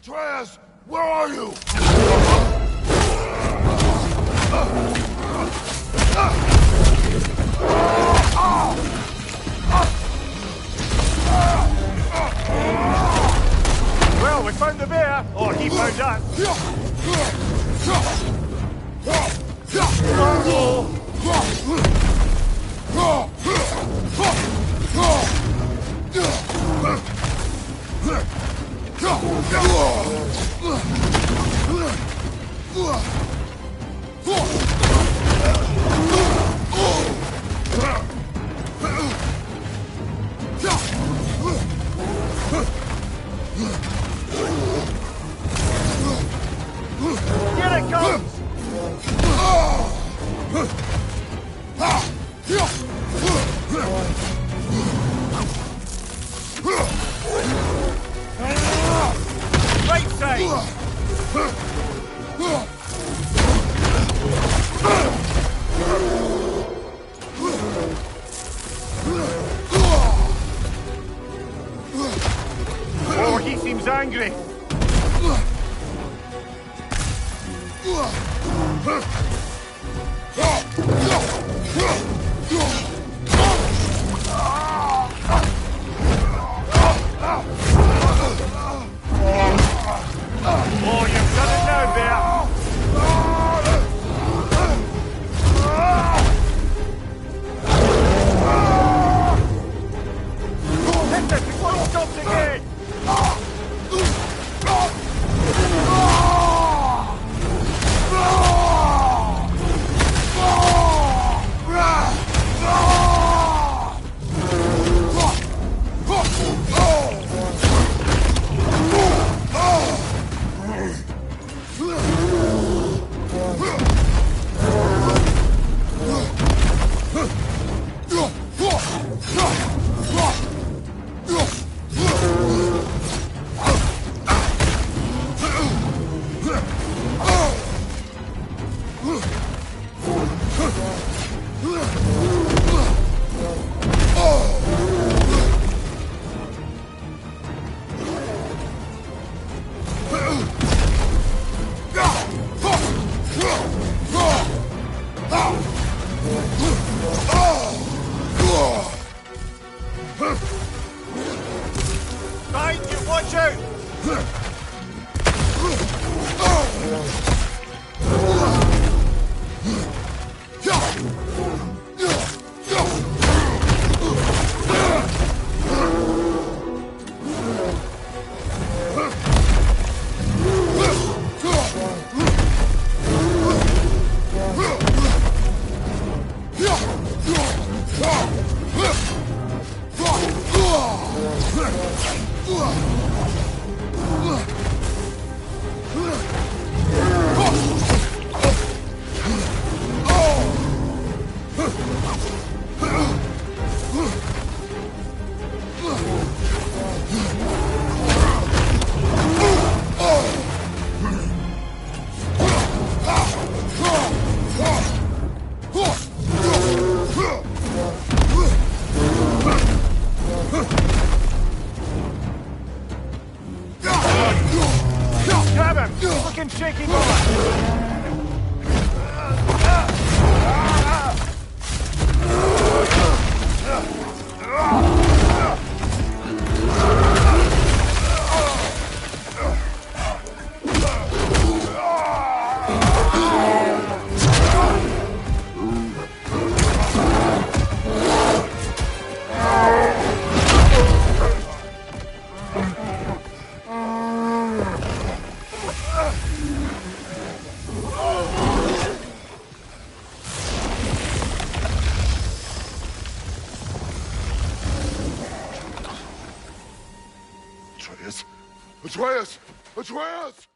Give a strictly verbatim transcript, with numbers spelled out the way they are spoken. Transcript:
Atreus, where are you? Well, we found the bear, or he found us. Here it comes! Right side! Oh, he seems angry. Oh, you've done it now, bear. Hit it before he stops again. Behind you, watch out! Grab him! He's looking shaky, boy! Atreus! Atreus! Atreus!